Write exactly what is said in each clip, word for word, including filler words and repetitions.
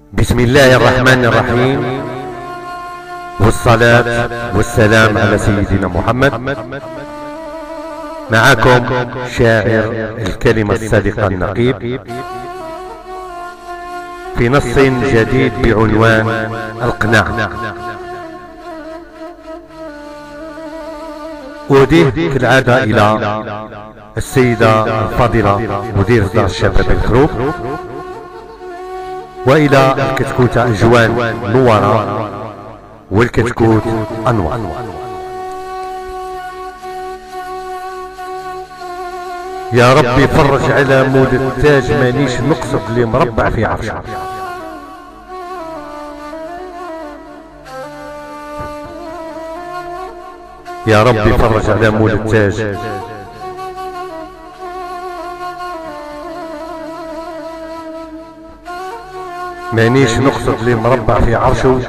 بسم الله الرحمن الرحيم، والصلاة والسلام على سيدنا محمد. معكم شاعر الكلمة الصادقة النقيب في نص جديد بعنوان القناع. أوديه كالعادة إلى السيدة الفاضلة مدير دار الشباب الكروب، وإلى الكتكوت أجوان نورة والكتكوت أنور. يا ربي فرج على مول التاج، مانيش نقصد اللي مربع في عرشه. يا ربي فرج على مول التاج، مانيش نقصد اللي مربع في عرشه.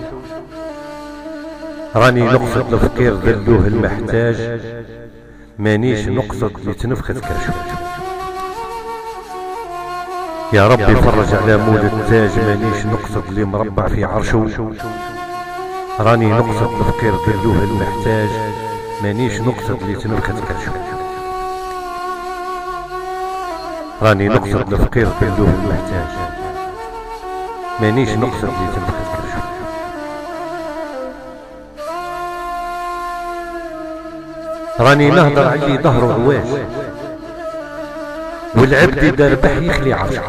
راني نقصد الفقير ذلوه المحتاج، مانيش نقصد اللي تنفخت كرشه. يا ربي فرج على مول التاج، مانيش نقصد اللي مربع في عرشه. راني نقصد الفقير ذلوه المحتاج، مانيش نقصد اللي تنفخت كرشه. راني نقصد الفقير ذلوه المحتاج، مانيش نقصد اللي تنفخت كرشه. راني نهضر علي ظهره عواش، والعبد دار بح يخلي عرشه.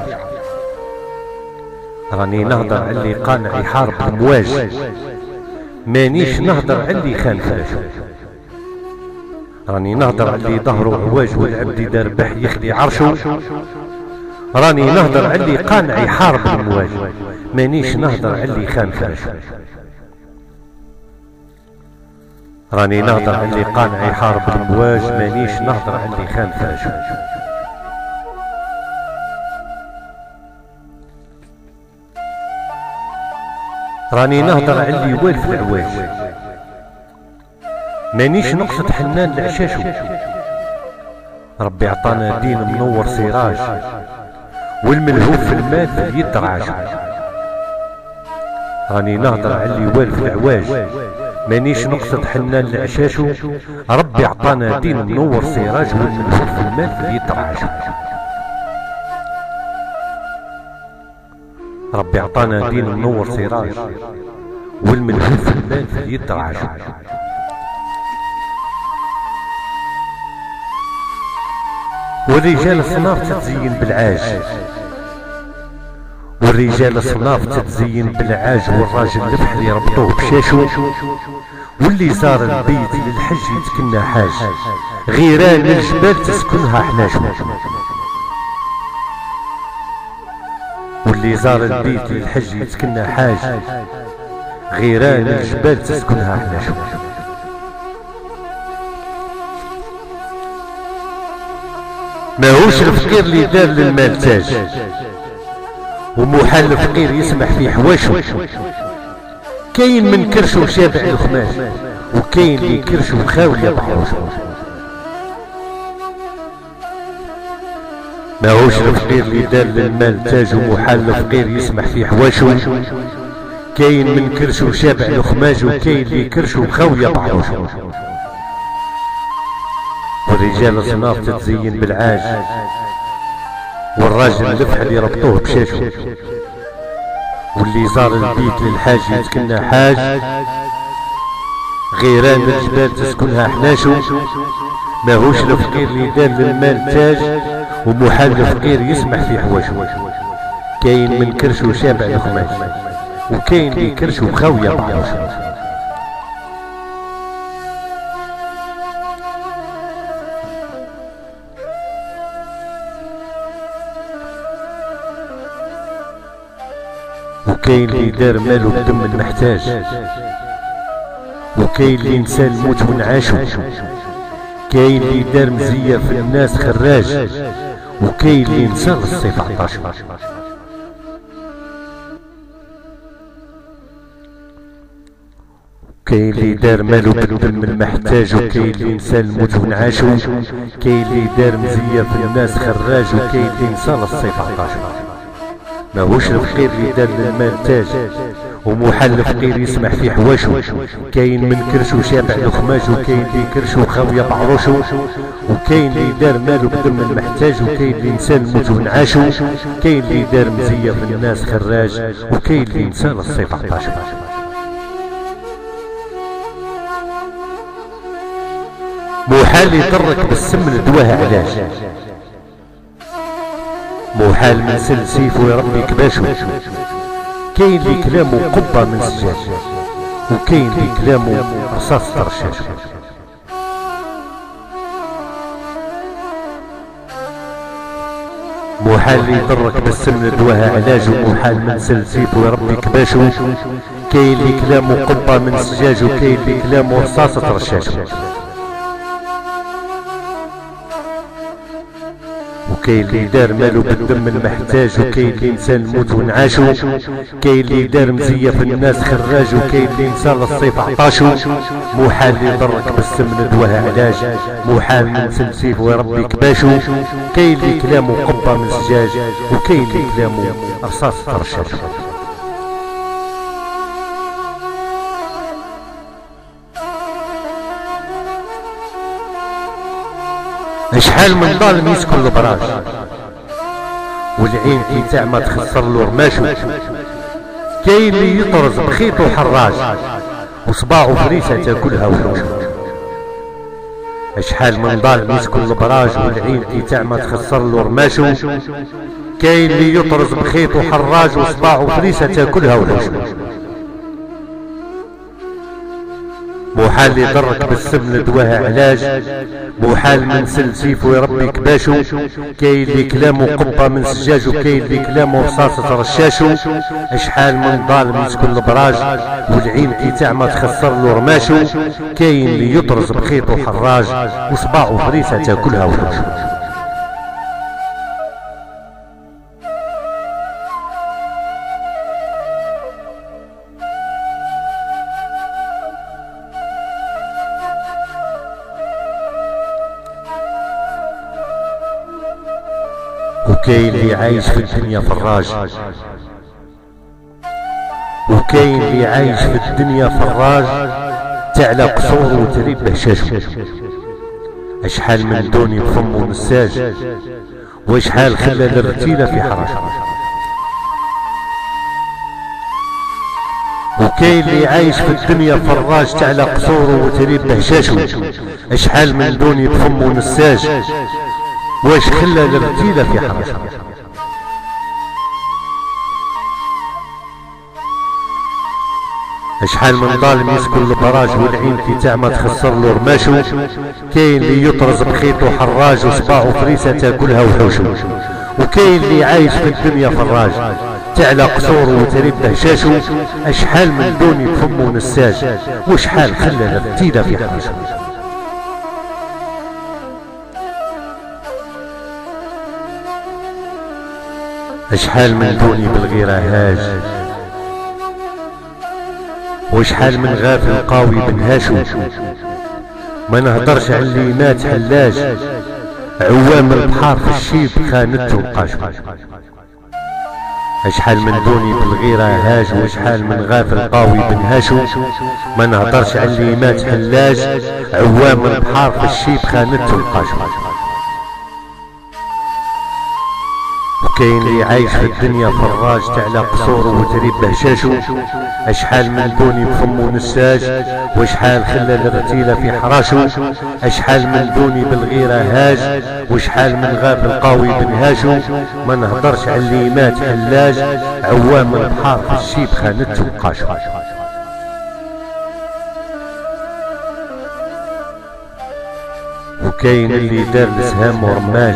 راني نهضر علي قانع يحارب المواج، مانيش نهضر علي خان فراشه. راني نهضر علي ظهره عواج، والعبد دار بح يخلي عرشه. راني نهضر علي قانع يحارب المواج، مانيش نهضر علي خان فراشه. راني نهضر علي قانع يحارب المواج، مانيش نهضر علي خان فراشه. راني نهضر علي والف العواج، مانيش نقصد حنان العشاشو. ربي عطانا دين منور سراج، والملهوف في المال في اليد رعاشه. راني نهضر علي والف العواج، مانيش نقصد حنان العشاشو. ربي عطانا دين منور سراج، والملهوف في المال في اليد رعاشه. ربي عطانا دين منور سراج، والملهوف في المال في اليد رعاشه. والرجال صناف تتزين بالعاج، والرجال صناف تتزين بالعاج، والراجل البحر يربطوه بشاشو. واللي زار البيت للحج يتكنى حاج، غيران الجبال تسكنها حناشو. واللي زار البيت للحج يتكنى حاج، غيران الجبال تسكنها حناشو. ماهوش الفقير اللي دار للمال تاج، ومحال الفقير يسمح في حواشو. كاين من كرشو شابع الخماش، وكاين اللي كرشو خاوي يضحوشو. ماهوش الفقير اللي دار للمال تاج، ومحال الفقير يسمح في حواشو. كاين من كرشو شابع الخماج، وكاين اللي كرشو خاوي يضحوشو. والرجال صناف تتزين بالعاج، والراجل الفحل يربطوه بشاشو. واللي زار البيت للحاج يتكنى حاج، غيران الجبال تسكنها حناشو. ماهوش الفقير اللي دار للمال تاج، ومحال الفقير يسمح في حواشو. كاين من كرشو شابع الخماش، وكاين اللي كرشو خاوية بعروشو. وكاين اللي دار مالو بدم المحتاج، وكاين اللي نسى الموت ونعاشو. كاين اللي دار مزية في الناس خراج، وكاين اللي نسى الصيف عطاشو. كاين اللي دار مالو بدم المحتاج، وكاين اللي نسى الموت ونعاشو. كاين اللي دار مزية في الناس خراج، وكاين اللي نسى الصيف عطاشو. ماهوش الفقير اللي دار للمال تاج، ومحال الفقير يسمح في حواشو. كاين من كرشو شابع الخماج، وكاين اللي كرشو خاوية بعروشو، وكاين اللي دار مالو بدم المحتاج، وكاين اللي نسى الموت ونعاشو، كاين اللي دار مزية في الناس خراج، وكاين اللي نسى للصيف عطاشو. محال يضرك بالسم لدواه علاج، محال من سل سيفو يربي كباشو. كاين اللي كلامو قبة من سجاج، وكاين اللي كلامو رصاص طرشاش. محال اللي يضرك بالسم لدواه علاج، ومحال من سل سيفو يربي كباشو. كاين اللي كلامو قبة من سجاج، وكاين اللي كلامو رصاص طرشاش. وكاين اللي دار مالو بالدم المحتاج، وكاين اللي نسى الموت ونعاشو، كاين اللي دار مزية في الناس خراج، وكاين اللي نسى للصيف عطاشو. محال اللي ضرك بالسم لدواه علاج، محال ينسل سيف ويربي كباشو. كاين اللي كلامو قبة من سجاج، وكاين اللي كلامو رصاص طرشاش. شحال من ظالم يسكن البراج، والعين كي تعمى تخسر له رماشو. كاين اللي يطرز بخيط وحراج، وصباعه فريسة تاكلها وحوشو. شحال من ظالم يسكن البراج، والعين كي تعمى تخسر له رماشو. كاين اللي يطرز بخيط وحراج، وصباعه فريسة تاكلها وحوشو. محال يضرك بالسم لدواه علاج، محال من سل سيفو يربي كباشو. كاين اللي كلامو قبة من سجاج، وكاين اللي كلامو رصاصة رشاشو. شحال من ظالم يسكن البراج، والعين كي تعمى تخسر له رماشو. كاين اللي يطرز بخيط وحراج، وصباعه فريسة تاكلها وحوشو. وكاين اللي عايش في الدنيا فراج، وكاين اللي عايش في الدنيا فراج، تعلى قصور وتريب بهشاشو. اشحال من دوني بفمو نساج، واشحال خلى الرتيلة في حراش. وكاين اللي عايش في الدنيا فراج، تعلى قصور وتريب بهشاشو. اشحال من دوني بفمو نساج، واش خلى الرتيلة في حرشة. اشحال من ظالم يسكن البراج، والعين في تعمى تخسر له رماشو. كاين اللي يطرز بخيط وحراج، وصباعه فريسة تاكلها وحوشو. وكاين اللي عايش في الدنيا فراج، تعلى قصور وتريب بهشاشو. اشحال من دوني بفمو نساج، وشحال خلى الرتيلة في حرشة. اشحال من دوني بالغيرة هاج، وشحال من غافل قاوي بنهاشو. ما نهدرش على اللي مات حلاج، عوام البحار في الشيب خانته القاشو. اشحال من دوني بالغيرة هاج، وشحال من غافل قاوي بنهاشو. ما نهدرش على اللي مات حلاج، عوام البحار في الشيب خانته القاشو. وكاين اللي عايش في الدنيا فراج، تعلى قصور وتريب بهشاشو. اشحال من دوني بفمو نساج، وشحال خلى الرتيلة في حراشو. اشحال من دوني بالغيرة هاج، وشحال من غافل قاوي بنهاشو. ما نهدرش على اللي مات حلاج، عوام البحار في الشيب خانته القاشو. وكاين اللي دار لسهام ورماج،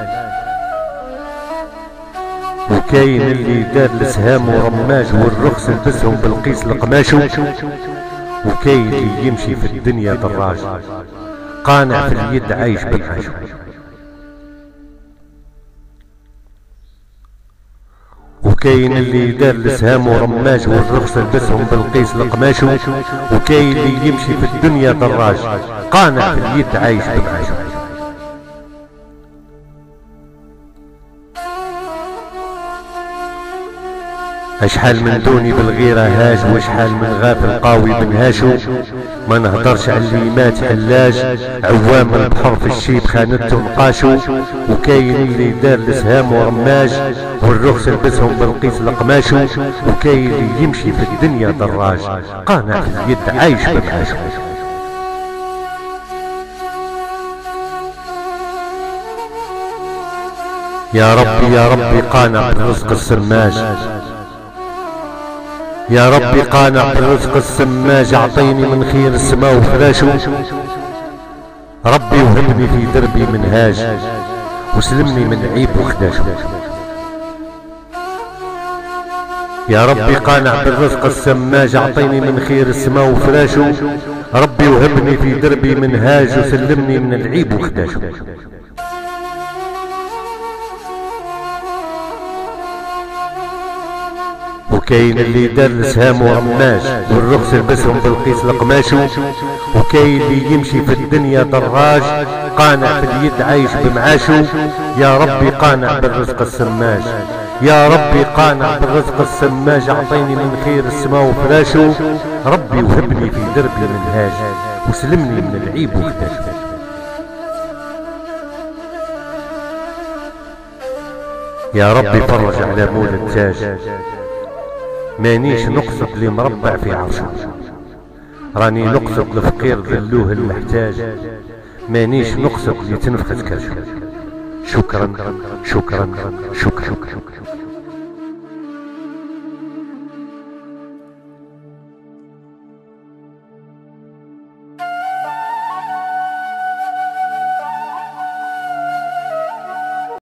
وكاين اللي دار لسهام ورماج، والرخص لبسهم بالقيس القماشو. وكاين اللي يمشي في الدنيا دراج، قانع في اليد عايش بالعاشو. وكاين اللي دار لسهام ورماج، والرخص لبسهم بالقيس القماشو. وكاين اللي يمشي في الدنيا دراج، قانع في اليد عايش بالعاشو. اشحال من دوني بالغيرة هاج، واشحال من غافل قاوي بنهاشو. ما نهضرش على اللي مات حلاج، عوام البحر في الشيب خانته نقاشو. وكاين اللي دار الاسهام ورماج، والرخص لبسهم بالقيس القماشو. وكاين اللي يمشي في الدنيا دراج، قانع في اليد عايش بمعاشو. يا ربي يا ربي قانع بالرزق السماج، يا ربي قانع بالرزق السماج. اعطيني من خير السماء وفراشو، ربي وهبني في دربي منهاج، وسلمني من عيب وخداشو. يا ربي قانع بالرزق السماج، اعطيني من خير السماء وفراشو. ربي وهبني في دربي منهاج، وسلمني من العيب وخداشو. وكاين اللي دار الاسهام ورماش، والرخص لبسهم بالقيس القماشو. وكاين اللي يمشي في الدنيا دراج، قانع في اليد عايش بمعاشو. يا ربي قانع بالرزق السماج، يا ربي قانع بالرزق السماج. اعطيني من خير السماء وفراشو، ربي وهبني في دربي منهاج، وسلمني من العيب وخداشو. يا ربي فرج على مول التاج، مانيش نقصد لي مربع في عرشه، راني نقصد الفقير ذلوه المحتاج، مانيش نقصد لي تنفخت كرشه. شكرا شكرا شكرا, شكرا.